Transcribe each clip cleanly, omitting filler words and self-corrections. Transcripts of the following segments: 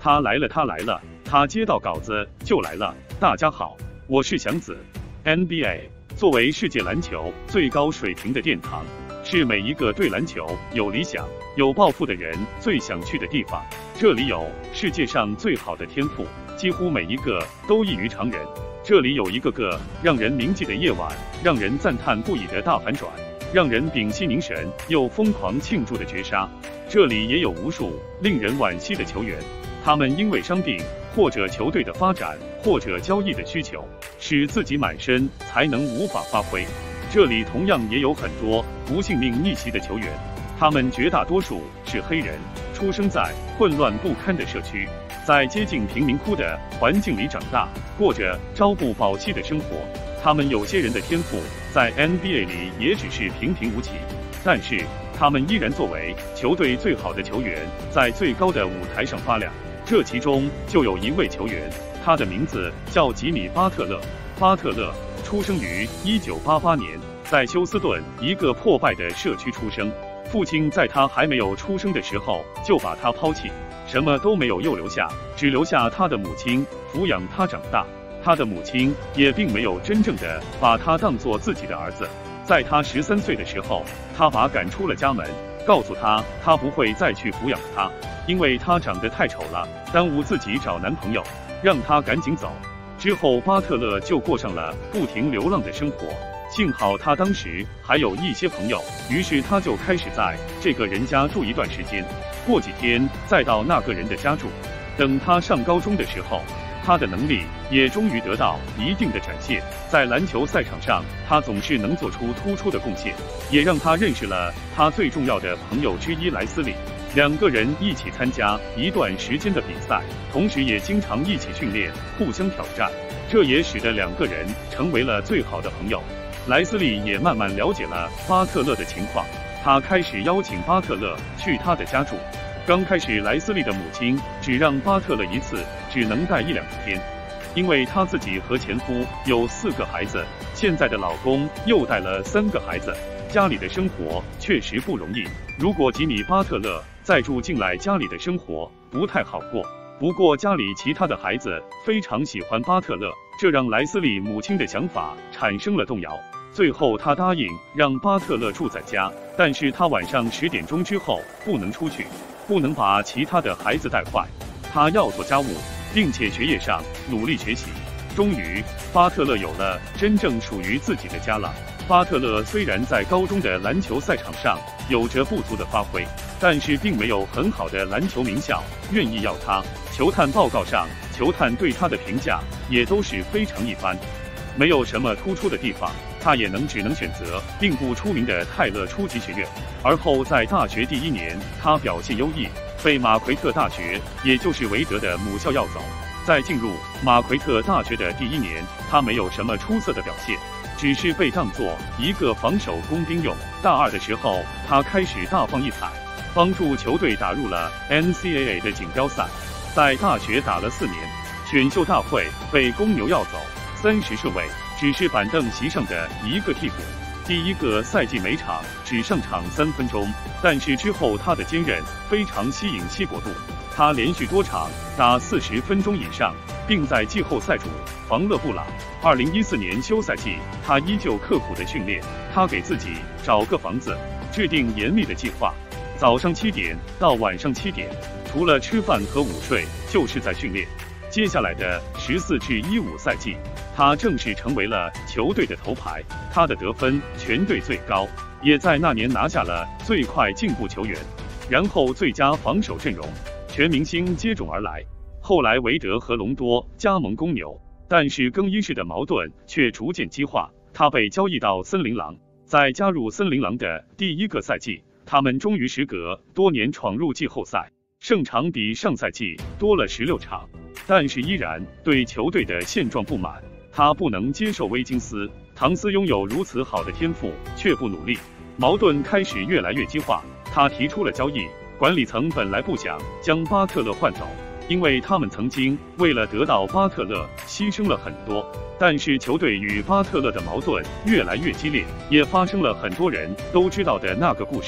他来了，他来了，他接到稿子就来了。大家好，我是祥子。NBA 作为世界篮球最高水平的殿堂，是每一个对篮球有理想、有抱负的人最想去的地方。这里有世界上最好的天赋，几乎每一个都异于常人。这里有一个个让人铭记的夜晚，让人赞叹不已的大反转，让人屏息凝神又疯狂庆祝的绝杀。这里也有无数令人惋惜的球员，他们因为伤病，或者球队的发展，或者交易的需求，使自己满身才能无法发挥。这里同样也有很多不幸命逆袭的球员，他们绝大多数是黑人，出生在混乱不堪的社区，在接近贫民窟的环境里长大，过着朝不保夕的生活。他们有些人的天赋在 NBA 里也只是平平无奇，但是他们依然作为球队最好的球员，在最高的舞台上发亮。这其中就有一位球员，他的名字叫吉米·巴特勒。巴特勒出生于1988年，在休斯顿一个破败的社区出生。父亲在他还没有出生的时候就把他抛弃，什么都没有又留下，只留下他的母亲抚养他长大。他的母亲也并没有真正的把他当作自己的儿子。在他13岁的时候，他把赶出了家门，告诉他不会再去抚养他，因为他长得太丑了，耽误自己找男朋友，让他赶紧走。之后巴特勒就过上了不停流浪的生活。幸好他当时还有一些朋友，于是他就开始在这个人家住一段时间，过几天再到那个人的家住。等他上高中的时候，他的能力也终于得到一定的展现，在篮球赛场上，他总是能做出突出的贡献，也让他认识了他最重要的朋友之一莱斯利。两个人一起参加一段时间的比赛，同时也经常一起训练，互相挑战，这也使得两个人成为了最好的朋友。莱斯利也慢慢了解了巴特勒的情况，他开始邀请巴特勒去他的家住。刚开始，莱斯利的母亲只让巴特勒一次只能带1-2天，因为她自己和前夫有4个孩子，现在的老公又带了3个孩子，家里的生活确实不容易。如果吉米·巴特勒再住进来，家里的生活不太好过。不过家里其他的孩子非常喜欢巴特勒，这让莱斯利母亲的想法产生了动摇。最后他答应让巴特勒住在家，但是他晚上10点钟之后不能出去，不能把其他的孩子带坏，他要做家务，并且学业上努力学习。终于，巴特勒有了真正属于自己的家了。巴特勒虽然在高中的篮球赛场上有着不足的发挥，但是并没有很好的篮球名校愿意要他。球探报告上，球探对他的评价也都是非常一般，没有什么突出的地方，他也只能选择并不出名的泰勒初级学院。而后在大学第1年，他表现优异，被马奎特大学，也就是韦德的母校要走。在进入马奎特大学的第1年，他没有什么出色的表现，只是被当作一个防守工兵用。大2的时候，他开始大放异彩，帮助球队打入了 NCAA 的锦标赛。在大学打了4年，选秀大会被公牛要走，30顺位，只是板凳席上的一个替补。第1个赛季每场只上场3分钟，但是之后他的坚韧非常吸引西伯杜，他连续多场打40分钟以上，并在季后赛主防勒布朗。2014年休赛季，他依旧刻苦的训练，他给自己找个房子，制定严密的计划，早上7点到晚上7点，除了吃饭和午睡，就是在训练。接下来的14至15赛季，他正式成为了球队的头牌，他的得分全队最高，也在那年拿下了最快进步球员，然后最佳防守阵容，全明星接踵而来。后来韦德和隆多加盟公牛，但是更衣室的矛盾却逐渐激化，他被交易到森林狼。在加入森林狼的第1个赛季，他们终于时隔多年闯入季后赛，胜场比上赛季多了16场，但是依然对球队的现状不满。他不能接受威金斯、唐斯拥有如此好的天赋却不努力，矛盾开始越来越激化。他提出了交易，管理层本来不想将巴特勒换走，因为他们曾经为了得到巴特勒牺牲了很多。但是球队与巴特勒的矛盾越来越激烈，也发生了很多人都知道的那个故事。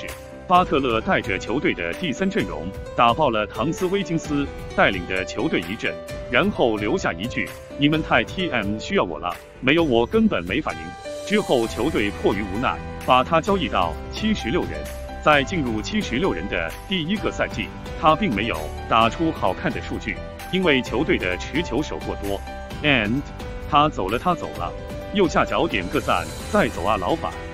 巴特勒带着球队的第3阵容打爆了唐斯威金斯带领的球队一阵，然后留下一句：“你们太 TM 需要我了，没有我根本没法赢。”之后球队迫于无奈，把他交易到76人。在进入76人的第1个赛季，他并没有打出好看的数据，因为球队的持球手过多。And 他走了。右下角点个赞，再走啊，老板。